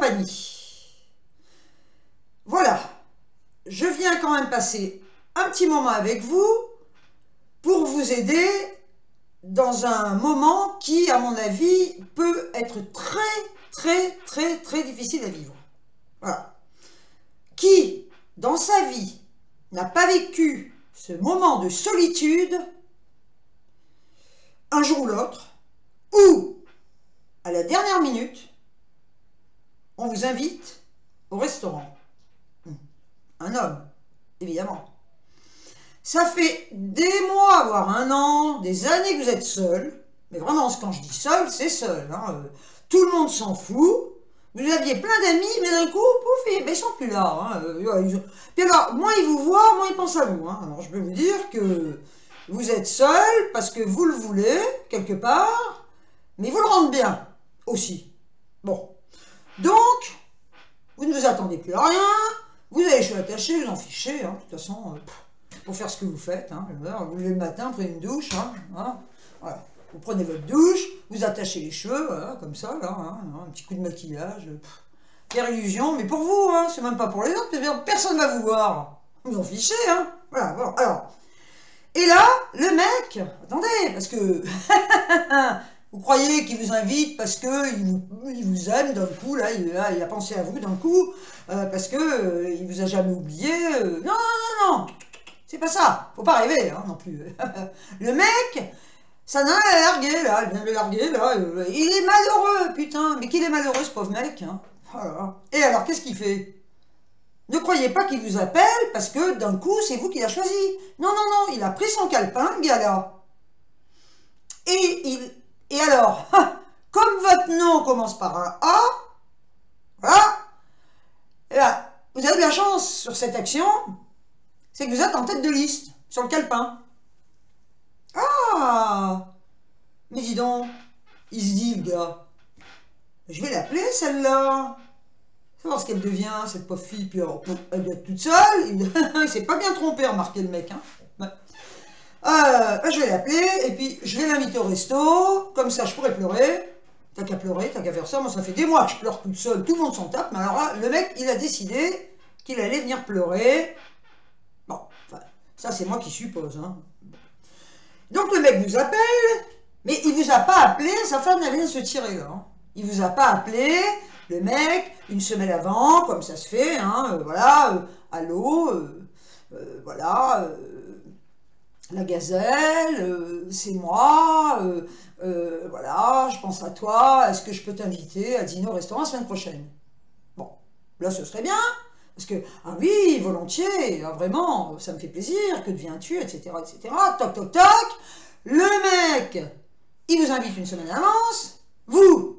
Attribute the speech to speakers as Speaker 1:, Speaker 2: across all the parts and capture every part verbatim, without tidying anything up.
Speaker 1: compagnie. Voilà, je viens quand même passer un petit moment avec vous pour vous aider dans un moment qui, à mon avis, peut être très, très, très, très difficile à vivre. Voilà. Qui, dans sa vie, n'a pas vécu ce moment de solitude, un jour ou l'autre, où, à la dernière minute, on vous invite au restaurant. Un homme, évidemment. Ça fait des mois, voire un an, des années que vous êtes seul. Mais vraiment, quand je dis seul, c'est seul. Hein. Tout le monde s'en fout. Vous aviez plein d'amis, mais d'un coup, pouf, ils ne sont plus là. Hein. Puis alors, moins ils vous voient, moins ils pensent à vous. Hein. Alors, je peux vous dire que vous êtes seul parce que vous le voulez, quelque part, mais vous le rendez bien, aussi. Bon. Donc, vous ne vous attendez plus à rien. Vous avez les cheveux attachés, vous en fichez. Hein. De toute façon, euh, pour faire ce que vous faites. Hein. Vous levez le matin, prenez une douche. Hein. Hein. Voilà. Vous prenez votre douche, vous attachez les cheveux, voilà, comme ça, là, hein, un petit coup de maquillage, pff, faire illusion, mais pour vous, hein, c'est même pas pour les autres, personne ne va vous voir. Vous en fichez, hein. Voilà, bon, alors. Et là, le mec, attendez, parce que vous croyez qu'il vous invite parce qu'il vous, il vous aime d'un coup, là, il, là, il a pensé à vous d'un coup, euh, parce qu'il euh, il vous a jamais oublié. Euh, non, non, non, non, c'est pas ça, faut pas rêver, hein, non plus. Le mec. Ça n'a pas largué, là, il vient de le larguer, là, euh, il est malheureux, putain, mais qu'il est malheureux, ce pauvre mec, hein. Voilà. Et alors, qu'est-ce qu'il fait? Ne croyez pas qu'il vous appelle, parce que, d'un coup, c'est vous qui l'a choisi. Non, non, non, il a pris son calepin, le gars-là. Et, il, et alors, comme votre nom commence par un A, voilà, et là, vous avez de la chance sur cette action, c'est que vous êtes en tête de liste, sur le calepin. Ah! Mais dis donc, il se dit, le gars, je vais l'appeler celle-là. Savoir ce qu'elle devient, cette pauvre fille, puis alors, elle doit être toute seule. Il, il s'est pas bien trompé, remarquez le mec. Hein. Ouais. Euh, je vais l'appeler, et puis je vais l'inviter au resto, comme ça je pourrais pleurer. T'as qu'à pleurer, t'as qu'à faire ça. Moi, ça fait des mois que je pleure toute seule, tout le monde s'en tape. Mais alors là, le mec, il a décidé qu'il allait venir pleurer. Bon, enfin, ça c'est moi qui suppose. Hein. Donc le mec vous appelle, mais il vous a pas appelé, sa femme n'avait rien à se tirer là. Hein. Il vous a pas appelé, le mec, une semaine avant, comme ça se fait, hein, euh, voilà, euh, allô, euh, euh, voilà, euh, la gazelle, euh, c'est moi, euh, euh, voilà, je pense à toi, est-ce que je peux t'inviter à dîner au restaurant la semaine prochaine? Bon, là ce serait bien. Parce que, ah oui, volontiers, ah, vraiment, ça me fait plaisir, que deviens-tu, et cetera, et cetera. Toc, toc, toc. Le mec, il vous invite une semaine à l'avance. Vous,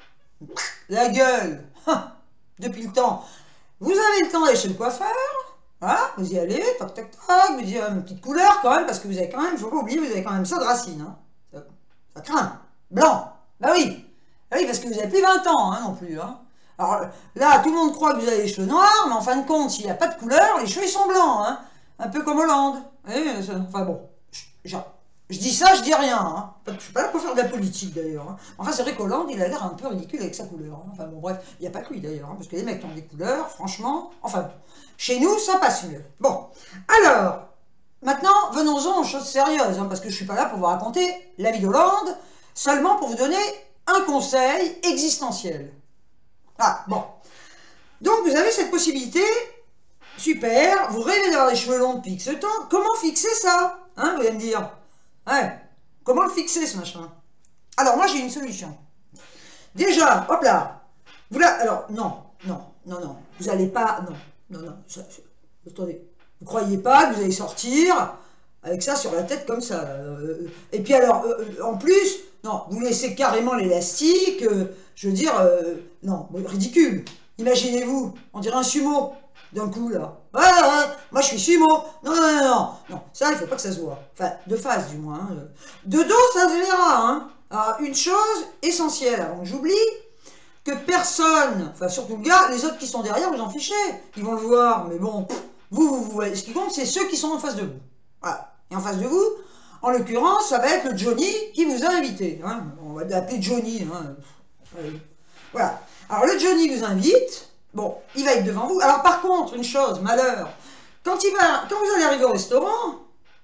Speaker 1: la gueule, depuis le temps, vous avez le temps d'aller chez le coiffeur. Voilà, vous y allez, toc, toc, toc. Vous dites une petite couleur quand même, parce que vous avez quand même, il ne faut pas oublier, vous avez quand même ça de racine. Hein. Ça, ça craint. Blanc. Bah oui. Bah oui, parce que vous n'avez plus vingt ans hein, non plus. Hein. Alors là, tout le monde croit que vous avez les cheveux noirs, mais en fin de compte, s'il n'y a pas de couleur, les cheveux ils sont blancs, hein, un peu comme Hollande. Et, enfin bon, je, je dis ça, je dis rien. Hein. Je ne suis pas là pour faire de la politique d'ailleurs. Hein. Enfin, c'est vrai qu'Hollande, il a l'air un peu ridicule avec sa couleur. Hein. Enfin bon, bref, il n'y a pas que lui d'ailleurs, hein, parce que les mecs qui ont des couleurs, franchement, enfin, chez nous, ça passe mieux. Bon, alors, maintenant, venons-en aux choses sérieuses, hein, parce que je ne suis pas là pour vous raconter la vie d'Hollande, seulement pour vous donner un conseil existentiel. Ah, bon. Donc, vous avez cette possibilité, super, vous rêvez d'avoir des cheveux longs depuis ce temps, comment fixer ça? Hein, vous allez me dire. Ouais, comment le fixer, ce machin? Alors, moi, j'ai une solution. Déjà, hop là, vous là, alors, non, non, non, non, vous n'allez pas, non, non, non, ça, ça, attendez, vous croyez pas que vous allez sortir avec ça sur la tête comme ça, euh, et puis alors, euh, en plus, non, vous laissez carrément l'élastique, euh, je veux dire, euh, non, ridicule. Imaginez-vous, on dirait un sumo, d'un coup, là. Ouais, ouais, moi je suis sumo. Non, non, non, non, non, ça, il ne faut pas que ça se voit. Enfin, de face, du moins. Hein. De dos, ça se verra. Hein. Alors, une chose essentielle, avant que j'oublie, que personne, enfin, surtout le gars, les autres qui sont derrière, vous en fichez. Ils vont le voir, mais bon, vous, vous, vous voyez. Ce qui compte, c'est ceux qui sont en face de vous. Voilà. Et en face de vous, en l'occurrence, ça va être le Johnny qui vous a invité. Hein. On va l'appeler Johnny. Hein. Voilà. Alors le Johnny vous invite, bon, il va être devant vous. Alors par contre, une chose, malheur, quand, il va, quand vous allez arriver au restaurant,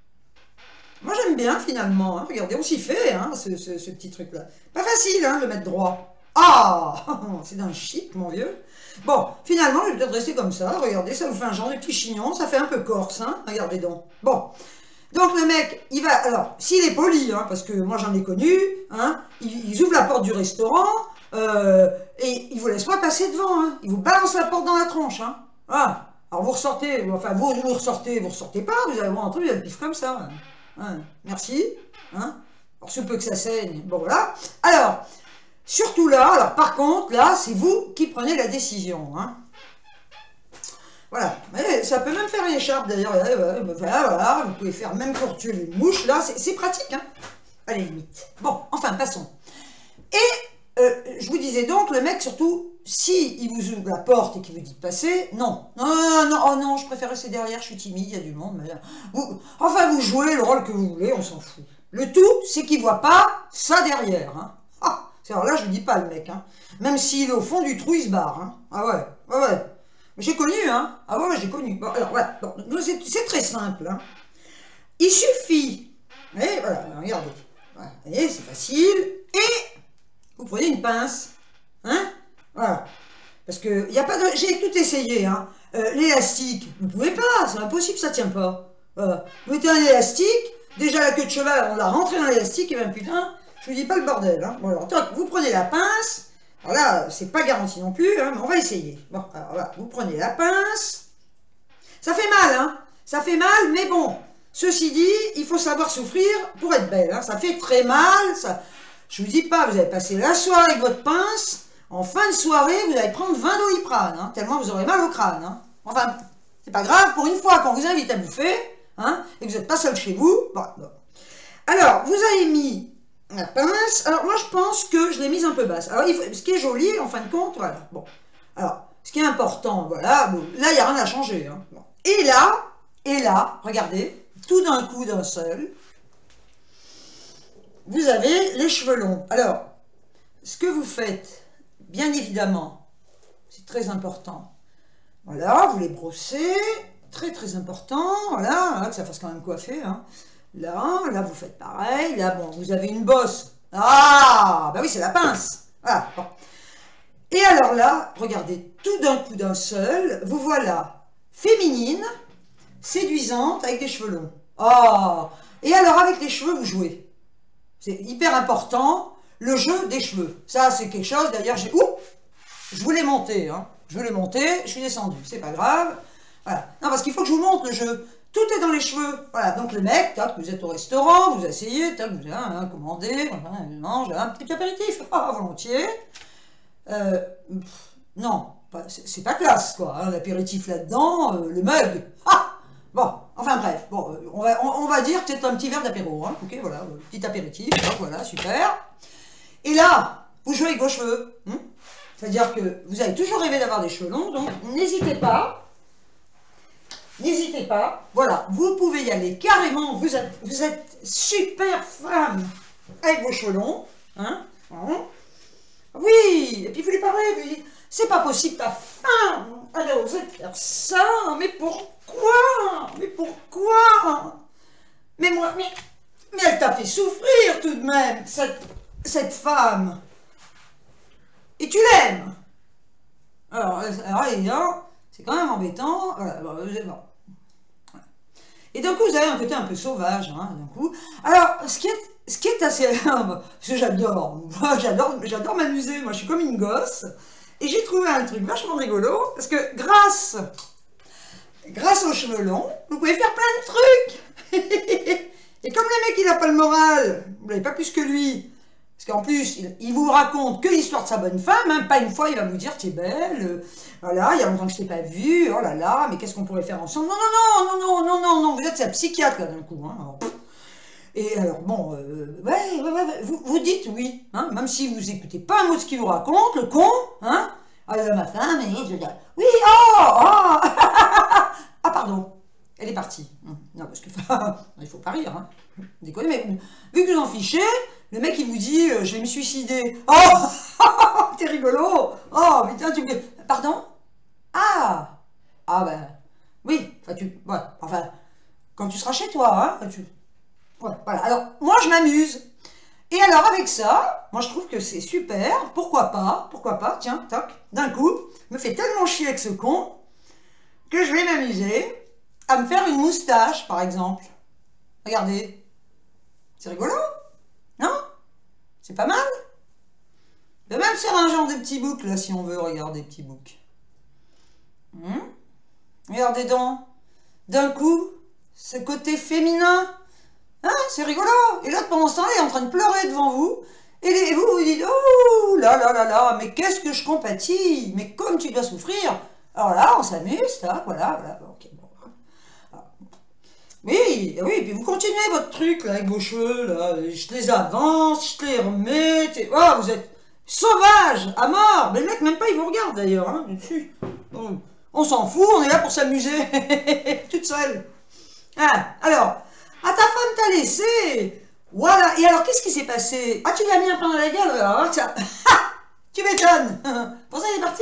Speaker 1: moi j'aime bien finalement, hein, regardez, on s'y fait, hein, ce, ce, ce petit truc-là. Pas facile, hein, de le mettre droit. Ah, c'est d'un chic, mon vieux. Bon, finalement, je vais peut-être rester comme ça, regardez, ça vous fait un genre de petit chignon, ça fait un peu corse, hein, regardez donc. Bon. Donc le mec, il va, alors, s'il est poli, hein, parce que moi j'en ai connu, hein, ils, ils ouvrent la porte du restaurant, euh, et ils vous laissent pas passer devant, hein, ils vous balancent la porte dans la tronche, hein, voilà. Alors vous ressortez, enfin vous, vous ressortez, vous ressortez pas, vous allez voir un truc, vous allez le pif comme ça, hein. Hein, merci, hein, pour ce peu que ça saigne, bon voilà. Alors, surtout là, alors par contre, là, c'est vous qui prenez la décision, hein. Voilà, mais ça peut même faire une écharpe d'ailleurs, voilà, voilà, vous pouvez faire même pour tuer les mouches, là, c'est pratique, hein, à la limite. Bon, enfin, passons. Et, euh, je vous disais donc, le mec, surtout, si il vous ouvre la porte et qu'il vous dit de passer, non, non, non, non, oh non, je préfère rester derrière, je suis timide, il y a du monde, mais vous, enfin, vous jouez le rôle que vous voulez, on s'en fout. Le tout, c'est qu'il ne voit pas ça derrière, hein. Ah, alors là, je ne dis pas le mec, hein, même s'il est au fond du trou, il se barre, hein. Ah ouais, ouais, ouais. J'ai connu, hein. Ah ouais, j'ai connu. Bon, alors voilà, bon, c'est très simple, hein. Il suffit, et voilà, regardez, voilà, vous voyez, c'est facile, et vous prenez une pince, hein, voilà, parce que il n'y a pas de, j'ai tout essayé, hein. Euh, l'élastique, vous ne pouvez pas, c'est impossible, ça tient pas. Voilà. Vous mettez un élastique, déjà la queue de cheval, on l'a rentré dans l'élastique, et ben putain, je vous dis pas le bordel, hein. Bon alors, toc, vous prenez la pince. Alors là, c'est pas garanti non plus, hein, mais on va essayer. Bon, alors là, vous prenez la pince. Ça fait mal, hein. Ça fait mal, mais bon. Ceci dit, il faut savoir souffrir pour être belle, hein. Ça fait très mal. Ça... Je vous dis pas, vous allez passer la soirée avec votre pince. En fin de soirée, vous allez prendre vingt Doliprane, hein, tellement vous aurez mal au crâne, hein. Enfin, c'est pas grave, pour une fois, quand vous invite à bouffer, hein, et que vous n'êtes pas seul chez vous. Bon, bon. Alors, vous avez mis la pince, alors moi je pense que je l'ai mise un peu basse. Alors il faut, ce qui est joli, en fin de compte, voilà. Bon, alors ce qui est important, voilà, bon, là il n'y a rien à changer, hein. Bon. Et là, et là, regardez, tout d'un coup, d'un seul, vous avez les cheveux longs. Alors, ce que vous faites, bien évidemment, c'est très important. Voilà, vous les brossez, très très important, voilà, voilà que ça fasse quand même coiffer, hein. Là, là, vous faites pareil. Là, bon, vous avez une bosse. Ah, bah oui, c'est la pince. Voilà. Bon. Et alors là, regardez, tout d'un coup d'un seul, vous voilà féminine, séduisante, avec des cheveux longs. Oh. Et alors, avec les cheveux, vous jouez. C'est hyper important, le jeu des cheveux. Ça, c'est quelque chose, d'ailleurs, j'ai... Ouh, je voulais monter, hein. Je voulais monter, je suis descendue. C'est pas grave. Voilà. Non, parce qu'il faut que je vous montre le jeu. Tout est dans les cheveux. Voilà, donc le mec, tac, vous êtes au restaurant, vous asseyez, tac, vous avez hein, commandé, vous mangez un petit apéritif, ah, volontiers. Euh, pff, non, c'est pas classe, quoi, hein, l'apéritif là-dedans, euh, le mug. Ah, bon, enfin bref, bon, on va, on, on va dire peut-être un petit verre d'apéro, hein, ok, voilà, petit apéritif, donc, voilà, super. Et là, vous jouez avec vos cheveux, hein, c'est-à-dire que vous avez toujours rêvé d'avoir des cheveux longs, donc n'hésitez pas. N'hésitez pas, voilà, vous pouvez y aller carrément, vous êtes, vous êtes super femme avec vos cheveux longs, hein, hein. Oui, et puis vous lui parlez, vous lui dites, c'est pas possible ta femme, elle a osé faire ça, mais pourquoi, mais pourquoi, mais moi, mais, mais elle t'a fait souffrir tout de même, cette, cette femme, et tu l'aimes. Alors, alors, évidemment, c'est quand même embêtant, voilà, bon, bon. Et d'un coup, vous avez un côté un peu sauvage, hein, d'un coup. Alors, ce qui est, ce qui est assez... Parce que j'adore, j'adore, j'adore m'amuser, moi je suis comme une gosse. Et j'ai trouvé un truc vachement rigolo, parce que grâce, grâce aux cheveux longs, vous pouvez faire plein de trucs. Et comme le mec, il n'a pas le moral, vous n'avez pas plus que lui, parce qu'en plus, il, il vous raconte que l'histoire de sa bonne femme, hein, pas une fois, il va vous dire, tu es belle, euh, voilà, il y a longtemps que je ne t'ai pas vue, oh là là, mais qu'est-ce qu'on pourrait faire ensemble? Non, non, non, non, non, non, non, vous êtes sa psychiatre, là, d'un coup, hein, alors, et alors, bon, euh, ouais, ouais, ouais, vous, vous dites oui, hein, même si vous n'écoutez pas un mot de ce qu'il vous raconte, le con, hein, alors, ma femme, et je dis, oui, oh, oh, ah, pardon, elle est partie, non, parce que, il faut pas rire, hein, déconnez, mais vu que vous en fichez, le mec, il vous dit, euh, je vais me suicider. Oh, t'es rigolo. Oh, putain, tu me... Pardon? Ah. Ah, ben, oui, enfin, tu... Ouais, enfin, quand tu seras chez toi, hein, tu... Ouais, voilà, alors, moi, je m'amuse. Et alors, avec ça, moi, je trouve que c'est super. Pourquoi pas? Pourquoi pas? Tiens, toc, d'un coup, me fait tellement chier avec ce con que je vais m'amuser à me faire une moustache, par exemple. Regardez. C'est rigolo, non? C'est pas mal. Je vais même faire un genre de petit bouc, là, si on veut. Regarder, petit bouc. Hum. Regardez donc. D'un coup, ce côté féminin. Hein, c'est rigolo. Et l'autre, pendant ce temps-là, il est en train de pleurer devant vous. Et, les, et vous, vous dites, oh là là là là, mais qu'est-ce que je compatis. Mais comme tu dois souffrir. Alors là, on s'amuse, là, voilà, voilà. Ok, bon. Oui, oui, et puis vous continuez votre truc, là, avec vos cheveux, là. Je les avance, je les remets. Oh, vous êtes sauvage, à mort. Mais le mec, même pas, il vous regarde, d'ailleurs. Hein. On, on s'en fout, on est là pour s'amuser. Toute seule. Ah, alors... Ah, ta femme t'a laissé. Voilà. Et alors, qu'est-ce qui s'est passé? Ah, tu lui as mis un pain dans la gueule, alors, ça... Tu m'étonnes. Pour ça, il est parti.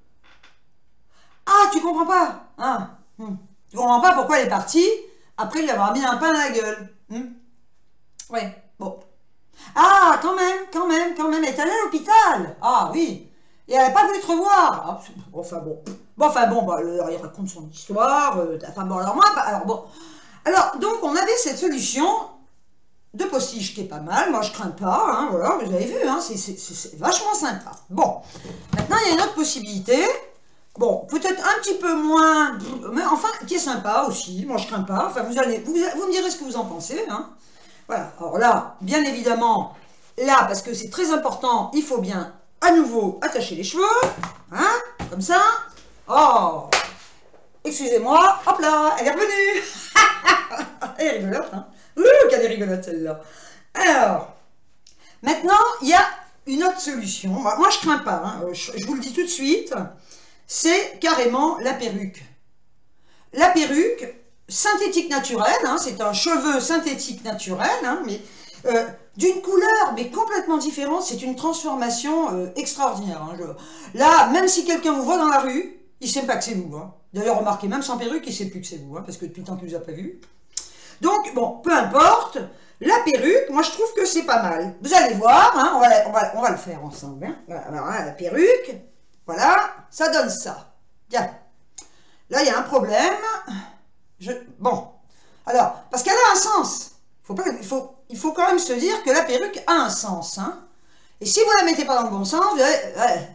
Speaker 1: Ah, tu comprends pas. Ah. Hmm. Tu comprends pas pourquoi elle est partie après lui avoir mis un pain dans la gueule. Hmm. Ouais, bon. Ah, quand même, quand même, quand même. Elle est allée à l'hôpital. Ah, oui. Et elle n'a pas voulu te revoir. Ah, enfin, bon. Bon, enfin, bon, bah, il raconte son histoire. Euh, enfin, bon, alors moi, bah, alors, bon... Alors, donc, on avait cette solution de postiche qui est pas mal. Moi, je crains pas, hein, voilà, vous avez vu, hein, c'est vachement sympa. Bon, maintenant, il y a une autre possibilité. Bon, peut-être un petit peu moins, mais enfin, qui est sympa aussi. Moi, je crains pas. Enfin, vous allez, vous, vous me direz ce que vous en pensez, hein. Voilà, alors là, bien évidemment, là, parce que c'est très important, il faut bien, à nouveau, attacher les cheveux, hein, comme ça. Oh, excusez-moi, hop là, elle est revenue. Elle est rigolote, hein. Ouh, qu'elle est rigolote, celle-là. Alors, maintenant, il y a une autre solution. Moi, moi je crains pas, hein. je, je vous le dis tout de suite. C'est carrément la perruque. La perruque, synthétique naturelle, hein, c'est un cheveu synthétique naturel, hein, mais euh, d'une couleur, mais complètement différente. C'est une transformation euh, extraordinaire. Hein, je... Là, même si quelqu'un vous voit dans la rue, il ne sait pas que c'est vous. Hein. D'ailleurs, remarquez, même sans perruque, il ne sait plus que c'est vous, hein, parce que depuis le temps qu'il ne vous a pas vu. Donc, bon, peu importe, la perruque, moi je trouve que c'est pas mal. Vous allez voir, hein, on, va, on, va, on va le faire ensemble. Hein. Voilà, alors, hein, la perruque, voilà, ça donne ça. Bien. Là, il y a un problème. Je, bon, alors, parce qu'elle a un sens. Faut pas, il, faut, il faut quand même se dire que la perruque a un sens. Hein. Et si vous la mettez pas dans le bon sens, vous allez,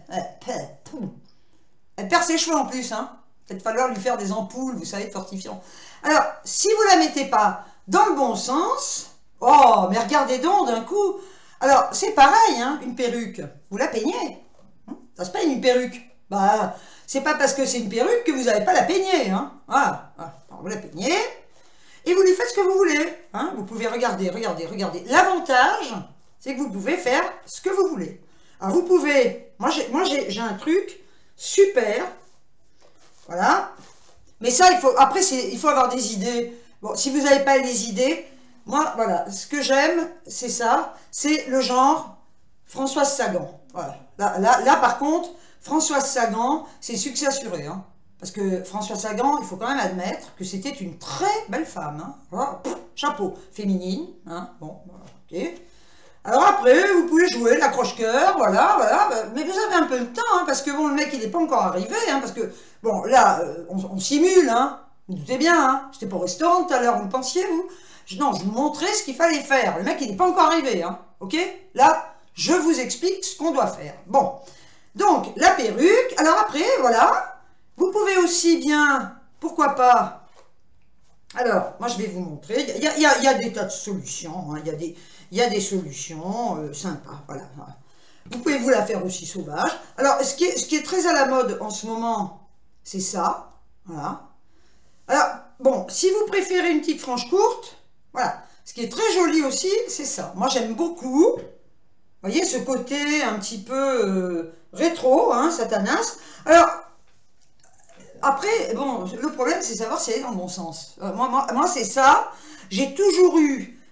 Speaker 1: elle perd ses cheveux en plus. Hein. Peut-être falloir lui faire des ampoules, vous savez, fortifiants. Alors, si vous la mettez pas dans le bon sens, oh, mais regardez donc d'un coup. Alors, c'est pareil, hein, une perruque. Vous la peignez. Hein, ça se peigne une perruque. Bah, c'est pas parce que c'est une perruque que vous n'allez pas la peigner. Hein. Voilà. Alors, vous la peignez et vous lui faites ce que vous voulez. Hein. Vous pouvez regarder, regarder, regarder. L'avantage, c'est que vous pouvez faire ce que vous voulez. Alors, vous pouvez... Moi, j'ai un truc super. Voilà. Mais ça, il faut, après, il faut avoir des idées. Bon, si vous n'avez pas les idées, moi, voilà, ce que j'aime, c'est ça. C'est le genre Françoise Sagan. Voilà. Là, là, là, par contre, Françoise Sagan, c'est succès assuré. Hein. Parce que Françoise Sagan, il faut quand même admettre que c'était une très belle femme. Hein. Voilà. Pff, chapeau, féminine. Hein. Bon, voilà, ok. Alors après, vous pouvez jouer l'accroche-cœur, voilà, voilà. Mais vous avez un peu de temps, hein, parce que bon, le mec, il n'est pas encore arrivé, hein, parce que, bon, là, on, on simule, hein. Vous doutez bien, hein. J'étais pas au restaurant tout à l'heure, vous le pensiez, vous? je, Non, je vous montrais ce qu'il fallait faire. Le mec, il n'est pas encore arrivé, hein. Ok? Là, je vous explique ce qu'on doit faire. Bon. Donc, la perruque. Alors après, voilà. Vous pouvez aussi bien, pourquoi pas... Alors, moi, je vais vous montrer. Il y a, il y a, il y a des tas de solutions, hein. Il y a des... Il y a des solutions euh, sympas, voilà. Vous pouvez vous la faire aussi sauvage. Alors, ce qui est, ce qui est très à la mode en ce moment, c'est ça, voilà. Alors, bon, si vous préférez une petite frange courte, voilà. Ce qui est très joli aussi, c'est ça. Moi, j'aime beaucoup, vous voyez, ce côté un petit peu euh, rétro, hein, Satanas. Alors, après, bon, le problème, c'est savoir si elle est dans le bon sens. Euh, moi, moi, moi c'est ça. J'ai toujours eu...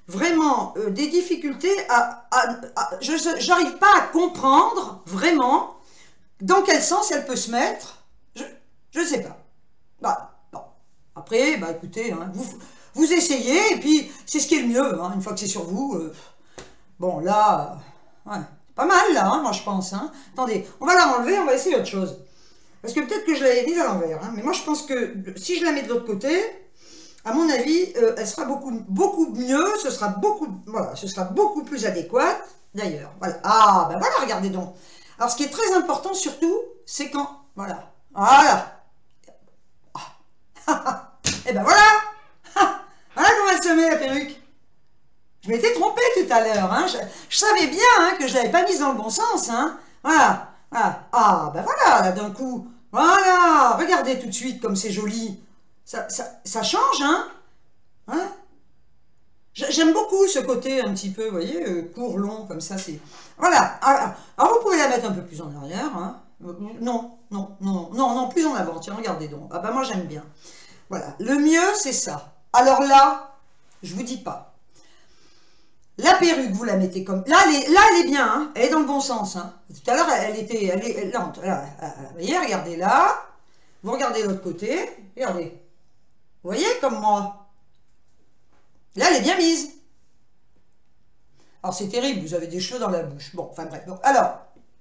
Speaker 1: vraiment euh, des difficultés à... à, à je n'arrive pas à comprendre vraiment dans quel sens elle peut se mettre. Je ne sais pas. Bah, bon. Après, bah écoutez, hein, vous, vous essayez, et puis c'est ce qui est le mieux, hein, une fois que c'est sur vous. Euh, bon, là, euh, ouais, pas mal, là, hein, moi je pense. Hein. Attendez, on va la enlever, on va essayer autre chose. Parce que peut-être que je l'avais mise à l'envers, hein, mais moi je pense que si je la mets de l'autre côté, à mon avis, euh, elle sera beaucoup, beaucoup mieux, ce sera beaucoup, voilà, ce sera beaucoup plus adéquat, d'ailleurs. Voilà. Ah, ben voilà, regardez donc. Alors, ce qui est très important, surtout, c'est quand, voilà, voilà. Et ben voilà. Voilà comment elle se met, la perruque. Je m'étais trompée tout à l'heure, hein. je, je savais bien hein, que je ne l'avais pas mise dans le bon sens, hein. Voilà, voilà. Ah, ben voilà, là, d'un coup. Voilà, regardez tout de suite comme c'est joli. Ça, ça, ça change, hein, hein. J'aime beaucoup ce côté un petit peu, vous voyez, euh, court, long, comme ça, c'est... Voilà, alors, alors vous pouvez la mettre un peu plus en arrière, hein. Non, non, non, non, non, plus en avant, tiens, regardez donc. Ah ben moi j'aime bien. Voilà, le mieux c'est ça. Alors là, je vous dis pas. La perruque, vous la mettez comme... Là, elle est, là, elle est bien, hein. Elle est dans le bon sens, hein. Tout à l'heure, elle était... Elle est lente. Là, là, vous voyez, regardez là. Vous regardez l'autre côté. Regardez. Vous voyez, comme moi. Là, elle est bien mise. Alors, c'est terrible, vous avez des cheveux dans la bouche. Bon, enfin bref. Donc, alors,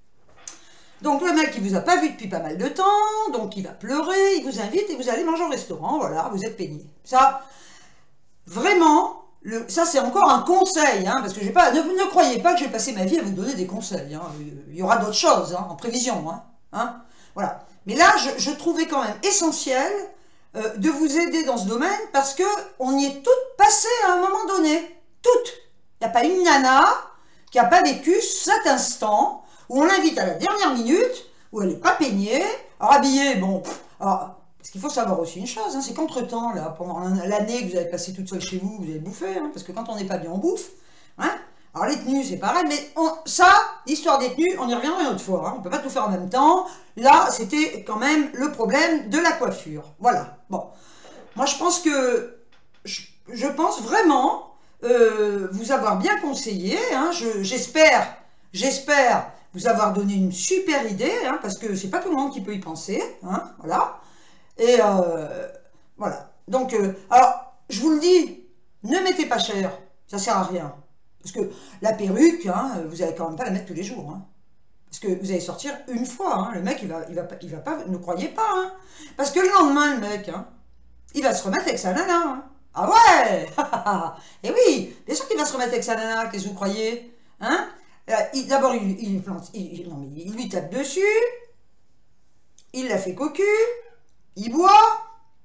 Speaker 1: donc le mec, il vous a pas vu depuis pas mal de temps, donc il va pleurer, il vous invite et vous allez manger au restaurant, voilà, vous êtes peiné. Ça, vraiment, le, ça c'est encore un conseil, hein, parce que j'ai pas, ne, ne croyez pas que je vais passer ma vie à vous donner des conseils, hein, il y aura d'autres choses, hein, en prévision, hein, hein, voilà. Mais là, je, je trouvais quand même essentiel euh, de vous aider dans ce domaine, parce que on y est toutes passées à un moment donné, toutes. Il n'y a pas une nana qui n'a pas vécu cet instant où on l'invite à la dernière minute, où elle n'est pas peignée, alors habillée, bon, pff, alors, parce qu'il faut savoir aussi une chose, hein, c'est qu'entre-temps, là, pendant l'année que vous avez passé toute seule chez vous, vous avez bouffé, hein, parce que quand on n'est pas bien, on bouffe, hein. Alors les tenues, c'est pareil, mais on, ça, l'histoire des tenues, on y reviendra une autre fois, hein, on ne peut pas tout faire en même temps, là, c'était quand même le problème de la coiffure, voilà, bon, moi je pense que, je, je pense vraiment euh, vous avoir bien conseillé, hein, j'espère, j'espère vous avoir donné une super idée, hein, parce que c'est pas tout le monde qui peut y penser, hein, voilà, et euh, voilà, donc, euh, alors, je vous le dis, ne mettez pas cher, ça sert à rien, parce que la perruque, hein, vous allez quand même pas la mettre tous les jours, hein, parce que vous allez sortir une fois, hein, le mec, il va, il va, il va pas, ne croyez pas, hein, parce que le lendemain, le mec, hein, il va se remettre avec sa nana, hein. Ah ouais. Et oui, bien sûr qu'il va se remettre avec sa nana, qu'est-ce que vous croyez, hein? D'abord, il, il, il, non, mais il lui tape dessus, il la fait cocu, il boit,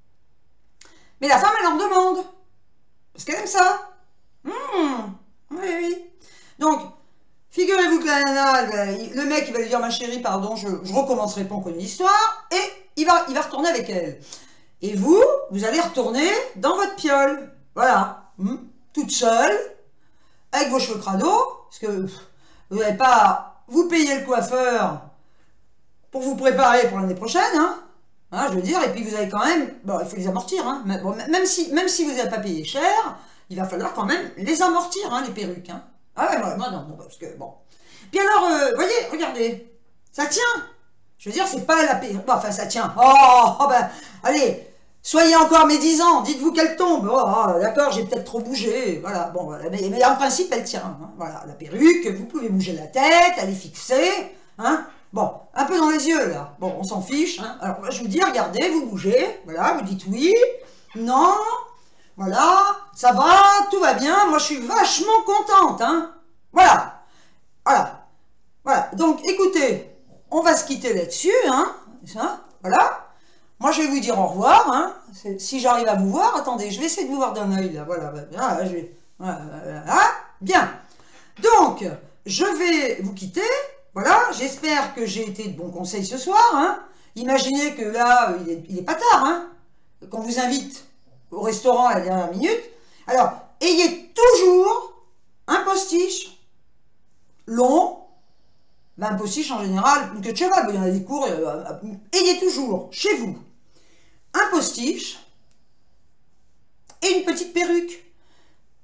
Speaker 1: mais la femme, elle en demande, parce qu'elle aime ça. Mmh, oui, oui. Donc, figurez-vous que la nana, le mec, il va lui dire, ma chérie, pardon, je, je recommencerai pas, on connaît l'histoire, et il va, il va retourner avec elle. Et vous, vous allez retourner dans votre piole, voilà, mmh, toute seule, avec vos cheveux crado, parce que vous n'avez pas, vous payez le coiffeur pour vous préparer pour l'année prochaine, hein, hein, je veux dire, et puis vous avez quand même, bon, il faut les amortir, hein, mais, bon, même si, même si vous n'avez pas payé cher, il va falloir quand même les amortir, hein, les perruques, hein. Ah ouais, moi, non, non, parce que, bon. Puis alors, euh, voyez, regardez, ça tient, je veux dire, c'est pas la perruque, bon, enfin, ça tient, oh, oh ben, allez, soyez encore médisants, dites-vous qu'elle tombe. Oh, oh, d'accord, j'ai peut-être trop bougé. Voilà, bon, voilà. Mais, mais en principe, elle tient. Hein. Voilà, la perruque, vous pouvez bouger la tête, elle est fixée. Hein. Bon, un peu dans les yeux, là. Bon, on s'en fiche. Hein. Alors, je vous dis, regardez, vous bougez. Voilà, vous dites oui, non. Voilà, ça va, tout va bien. Moi, je suis vachement contente. Hein. Voilà, voilà. Voilà, donc, écoutez, on va se quitter là-dessus. Hein. Ça, voilà. Moi, je vais vous dire au revoir, hein. Si j'arrive à vous voir, attendez, je vais essayer de vous voir d'un œil, là, voilà, ah, je vais, voilà, voilà, bien. Donc, je vais vous quitter, voilà, j'espère que j'ai été de bons conseils ce soir, hein. Imaginez que là, il est, il est pas tard, hein, qu'on vous invite au restaurant à la dernière minute. Alors, ayez toujours un postiche long, ben, un postiche en général, une queue de cheval, il y en a des cours, euh, ayez toujours chez vous un postiche et une petite perruque.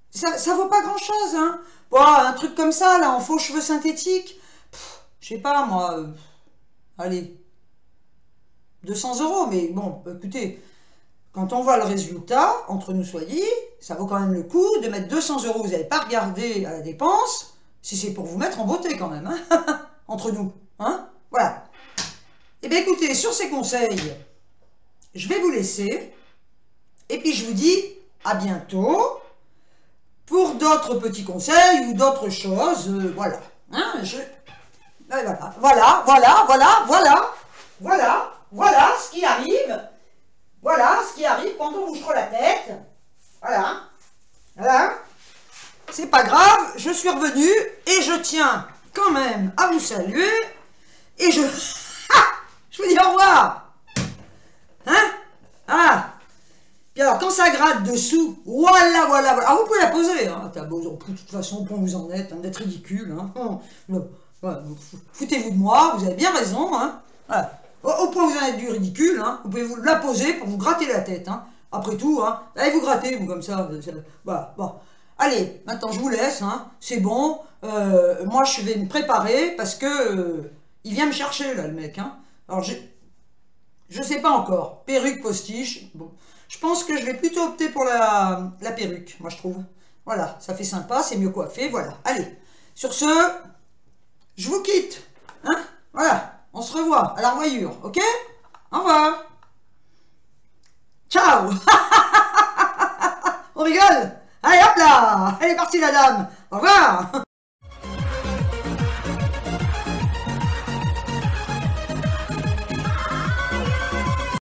Speaker 1: Ça, ça vaut pas grand-chose, hein. Bon, un truc comme ça, là, en faux cheveux synthétiques, pff, je sais pas, moi, euh, allez, deux cents euros, mais bon, écoutez, quand on voit le résultat, entre nous soit dit, ça vaut quand même le coup de mettre deux cents euros, vous n'avez pas regardé à la dépense, si c'est pour vous mettre en beauté quand même, hein, entre nous, hein, voilà. Eh bien écoutez, sur ces conseils, je vais vous laisser, et puis je vous dis à bientôt, pour d'autres petits conseils ou d'autres choses, euh, voilà, hein, je... Voilà, voilà, voilà, voilà, voilà, voilà, voilà ce qui arrive, voilà ce qui arrive quand on vous frotte la tête, voilà, voilà, c'est pas grave, je suis revenu et je tiens quand même à vous saluer et je, je vous dis au revoir, hein, ah, puis alors quand ça gratte dessous, voilà, voilà, voilà, ah, vous pouvez la poser, hein, de toute façon, point vous en êtes, hein, d'être ridicule, hein, voilà, foutez-vous de moi, vous avez bien raison, hein, voilà. Au, au point où vous en êtes du ridicule, hein, vous pouvez vous la poser pour vous gratter la tête, hein. Après tout, hein, allez vous gratter, vous, comme ça, voilà, bon. Allez, maintenant je vous laisse, hein, c'est bon, euh, moi je vais me préparer, parce que, euh, il vient me chercher, là, le mec, hein. Alors, je, je sais pas encore, perruque, postiche, bon, je pense que je vais plutôt opter pour la, la perruque, moi je trouve. Voilà, ça fait sympa, c'est mieux coiffé, voilà. Allez, sur ce, je vous quitte, hein, voilà. On se revoit à la revoyure, ok? Au revoir. Ciao. On rigole? Allez, hop là. Elle est partie, la dame. Au revoir.